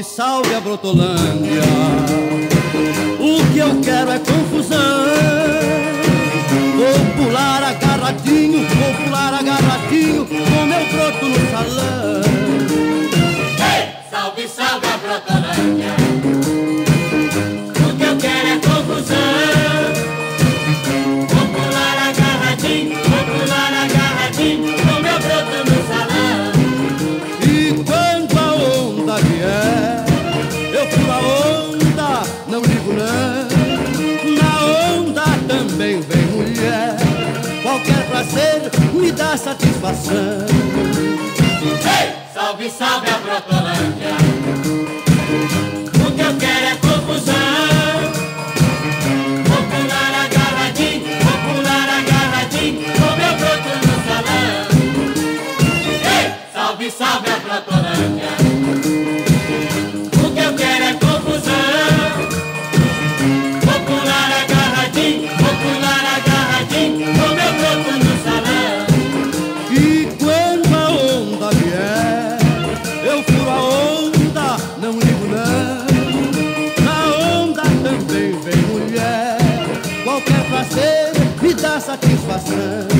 salve a Brotolândia. O que eu quero é confusão. Vou pular agarradinho, com meu broto no salão. Ei, salve, salve a Brotolândia. O que eu quero é confusão. Vou pular agarradinho, com meu broto no salão. E quando a onda vier, eu furo a onda, não ligo não. Na onda também vem mulher, qualquer prazer me dá satisfação. Ei, salve, salve a Brotolândia. O que eu quero é confusão. Vou pular agarradinho, com meu broto no salão. Ei, salve, salve a Brotolândia. O que eu quero é confusão. Vou pular agarradinho, com meu broto no salão. E quando a onda vier, eu furo a onda, não ligo não. Na onda também vem mulher, qualquer prazer me dá satisfação.